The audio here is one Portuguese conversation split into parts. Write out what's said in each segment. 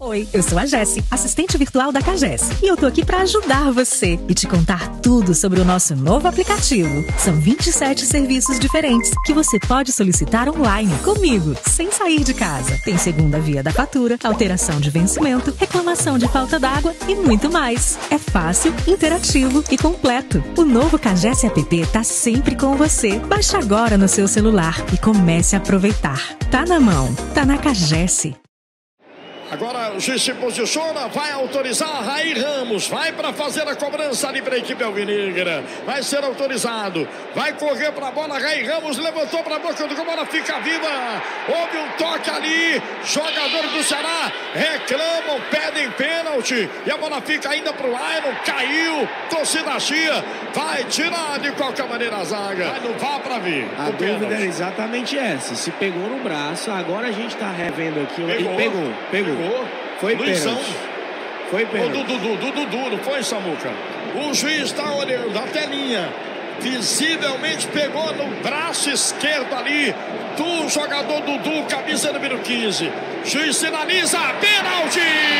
Oi, eu sou a Jessi, assistente virtual da Cagés. E eu tô aqui pra ajudar você e te contar tudo sobre o nosso novo aplicativo. São 27 serviços diferentes que você pode solicitar online comigo, sem sair de casa. Tem segunda via da fatura, alteração de vencimento, reclamação de falta d'água e muito mais. É fácil, interativo e completo. O novo Cagés App tá sempre com você. Baixe agora no seu celular e comece a aproveitar. Tá na mão, tá na Cagés. Agora o juiz se posiciona, vai autorizar Raí Ramos, vai para fazer a cobrança ali para a equipe alvinegra, vai ser autorizado, vai correr para a bola, Raí Ramos levantou para a boca do gol, a bola fica viva, houve um toque ali, jogador do Ceará reclamam, pedem pênalti e a bola fica ainda para o Iron, caiu, torcida chia, vai tirar de qualquer maneira a zaga, vai no VAR para ver. A dúvida é exatamente essa, se pegou no braço, agora a gente está revendo aqui, pegou. Foi Luizão. pênalti. Foi pênalti. Dudu, não foi, Samuca? O juiz está olhando a telinha. Visivelmente pegou no braço esquerdo ali do jogador Dudu, camisa número 15. Juiz sinaliza, pênalti!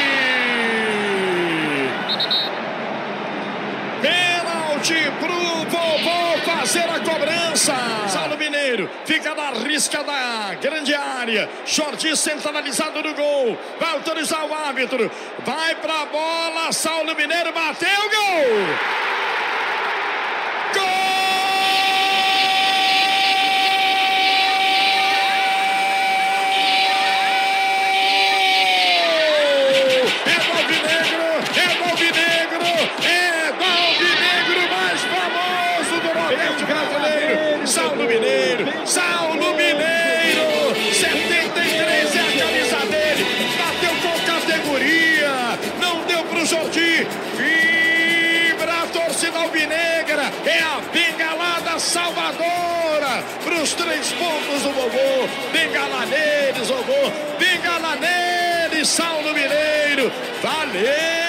Pênalti pro vovô fazer a cobrança. Saulo Mineiro fica na risca da grande área. Jordi centralizado no gol. Vai autorizar o árbitro. Vai pra bola. Saulo Mineiro bateu, gol! Gol! Saulo Mineiro, 73 é a camisa dele, bateu com categoria, não deu pro Jordi, vibra a torcida alvinegra, é a bengalada salvadora, pros 3 pontos do vovô, bengala neles, vovô, bengala neles, Saulo Mineiro, valeu!